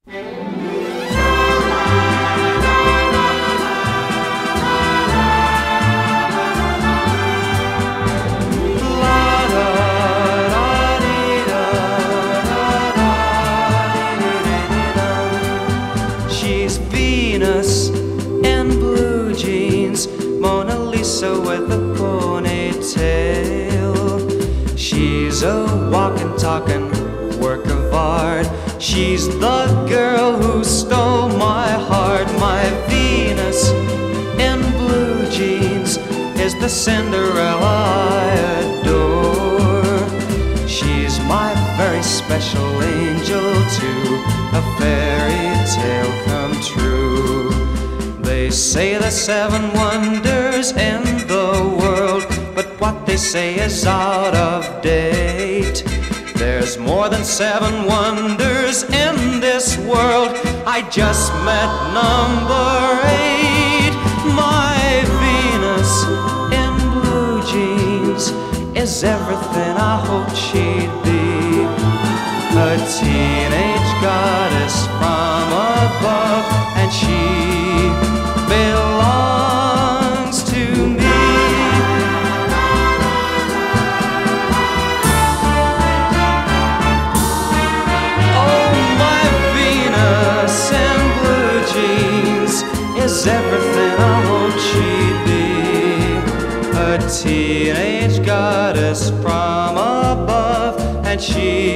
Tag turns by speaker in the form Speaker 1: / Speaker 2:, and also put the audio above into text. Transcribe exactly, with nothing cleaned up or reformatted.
Speaker 1: She's Venus in blue jeans, Mona Lisa with a ponytail. She's a walking, talking work of art. She's the girl who stole my heart. My Venus in blue jeans is the Cinderella I adore. She's my very special angel to a fairy tale come true. They say there's seven wonders in the world, but what they say is out of date. There's more than seven wonders in this world. I just met number eight. My Venus in blue jeans is everything I hoped she'd be. A teenage goddess from above, and she belongs to me. Oh, my Venus in blue jeans is everything I hoped she'd be. A teenage goddess from above, and she